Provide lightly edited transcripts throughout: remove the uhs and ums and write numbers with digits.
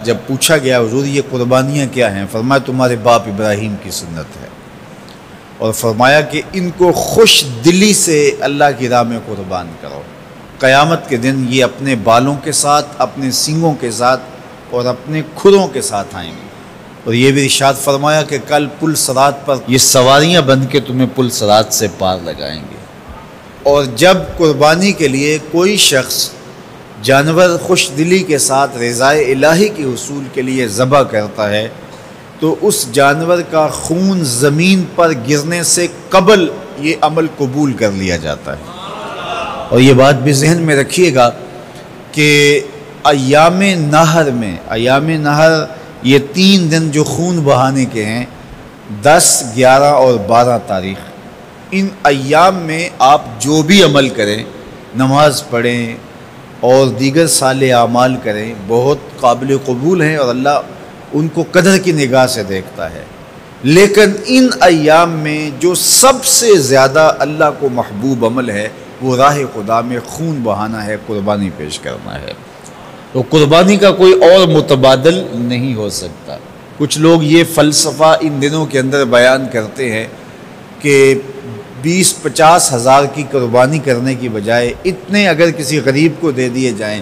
جب پوچھا گیا حضور یہ قربانیاں کیا ہیں، فرمایا تمہارے باپ ابراہیم کی سنت ہے، اور فرمایا کہ ان کو خوش دلی سے اللہ کی راہ میں قربان کرو۔ قیامت کے دن یہ اپنے بالوں کے ساتھ، اپنے سینگوں کے ساتھ اور اپنے کھروں کے ساتھ آئیں گے، اور یہ بھی ارشاد فرمایا کہ کل پل صراط پر یہ سواریاں بن کے تمہیں پل صراط سے پار لگائیں گے۔ اور جب قربانی کے لیے کوئی شخص جانور خوش دلی کے ساتھ رضائے الہی کے حصول کے لیے ذبح کرتا ہے تو اس جانور کا خون زمین پر گرنے سے قبل یہ عمل قبول کر لیا جاتا ہے۔ اور یہ بات بھی ذہن میں رکھیے گا کہ ایام نہر یہ 3 دن جو خون بہانے کے ہیں، 10، 11 اور 12 تاریخ، ان ایام میں آپ جو بھی عمل کریں، نماز پڑھیں اور دیگر صالح اعمال کریں، بہت قابل قبول ہیں اور اللہ ان کو قدر کی نگاہ سے دیکھتا ہے۔ لیکن ان ایام میں جو سب سے زیادہ اللہ کو محبوب عمل ہے وہ راہ خدا میں خون بہانا ہے، قربانی پیش کرنا ہے۔ تو قربانی کا کوئی اور متبادل نہیں ہو سکتا۔ کچھ لوگ یہ فلسفہ ان دنوں کے اندر بیان کرتے ہیں کہ 20-50 ہزار کی قربانی کرنے کی بجائے اتنے اگر کسی غریب کو دے دیے جائیں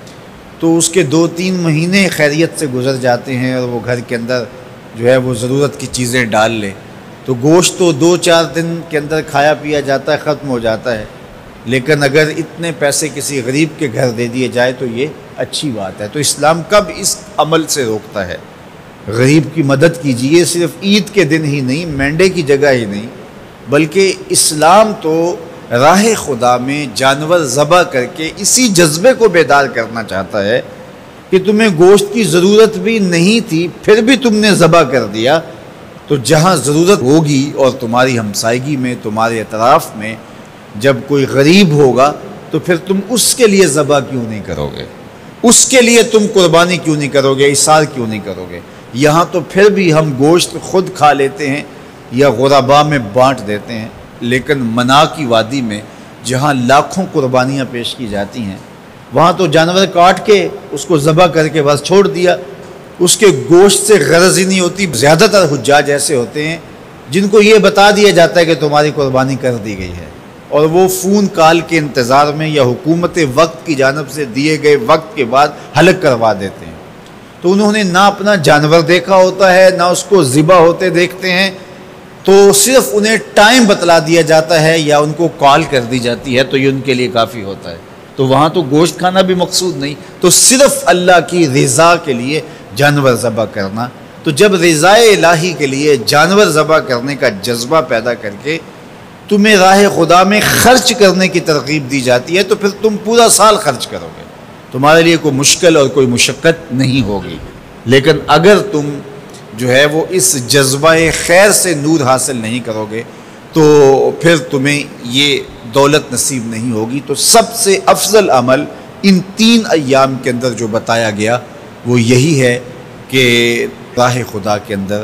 تو اس کے 2-3 مہینے خیریت سے گزر جاتے ہیں، اور وہ گھر کے اندر جو ہے وہ ضرورت کی چیزیں ڈال لے تو گوشت تو 2-4 دن کے اندر کھایا پیا جاتا ہے، ختم ہو جاتا ہے۔ لیکن اگر اتنے پیسے کسی غریب کے گھر دے دیے جائے تو یہ اچھی بات ہے۔ تو اسلام کب اس عمل سے روکتا ہے؟ غریب کی مدد کیجیے، صرف عید کے دن ہی نہیں، مینڈے کی جگہ ہی نہیں، بلکہ اسلام تو راہ خدا میں جانور ذبح کر کے اسی جذبے کو بیدار کرنا چاہتا ہے کہ تمہیں گوشت کی ضرورت بھی نہیں تھی، پھر بھی تم نے ذبح کر دیا، تو جہاں ضرورت ہوگی اور تمہاری ہمسائیگی میں، تمہارے اطراف میں جب کوئی غریب ہوگا تو پھر تم اس کے لیے ذبح کیوں نہیں کرو گے؟ اس کے لیے تم قربانی کیوں نہیں کرو گے؟ اِثار کیوں نہیں کرو گے؟ یہاں تو پھر بھی ہم گوشت خود کھا لیتے ہیں یا غرباء میں بانٹ دیتے ہیں، لیکن منا کی وادی میں جہاں لاکھوں قربانیاں پیش کی جاتی ہیں، وہاں تو جانور کاٹ کے اس کو ذبح کر کے بس چھوڑ دیا، اس کے گوشت سے غرض ہی نہیں ہوتی۔ زیادہ تر حجاج ایسے ہوتے ہیں جن کو یہ بتا دیا جاتا ہے کہ تمہاری قربانی کر دی گئی ہے، اور وہ فون کال کے انتظار میں یا حکومت وقت کی جانب سے دیے گئے وقت کے بعد حلق کروا دیتے ہیں۔ تو انہوں نے نہ اپنا جانور دیکھا ہوتا ہے، نہ اس کو ذبح ہوتے دیکھتے ہیں، تو صرف انہیں ٹائم بتلا دیا جاتا ہے یا ان کو کال کر دی جاتی ہے تو یہ ان کے لیے کافی ہوتا ہے۔ تو وہاں تو گوشت کھانا بھی مقصود نہیں، تو صرف اللہ کی رضا کے لیے جانور ذبح کرنا۔ تو جب رضا الہی کے لیے جانور ذبح کرنے کا جذبہ پیدا کر کے تمہیں راہ خدا میں خرچ کرنے کی ترغیب دی جاتی ہے تو پھر تم پورا سال خرچ کرو گے، تمہارے لیے کوئی مشکل اور کوئی مشقت نہیں ہوگی۔ لیکن اگر تم جو ہے وہ اس جذبہ خیر سے نور حاصل نہیں کرو گے تو پھر تمہیں یہ دولت نصیب نہیں ہوگی۔ تو سب سے افضل عمل ان 3 ایام کے اندر جو بتایا گیا وہ یہی ہے کہ راہ خدا کے اندر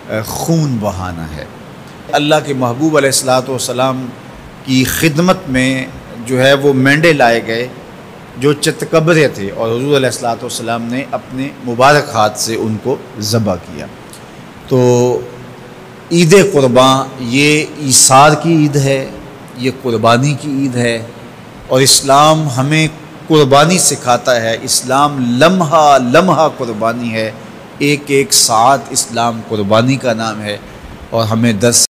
خون بہانا ہے۔ اللہ کے محبوب علیہ الصلوۃ والسلام کی خدمت میں جو ہے وہ مینڈے لائے گئے جو چتکبرے تھے، اور حضور علیہ الصلوۃ والسلام نے اپنے مبارک ہاتھ سے ان کو ذبح کیا۔ تو عید قرباں یہ ایثار کی عید ہے، یہ قربانی کی عید ہے، اور اسلام ہمیں قربانی سکھاتا ہے۔ اسلام لمحہ لمحہ قربانی ہے، ایک ایک ساعت اسلام قربانی کا نام ہے، اور ہمیں 10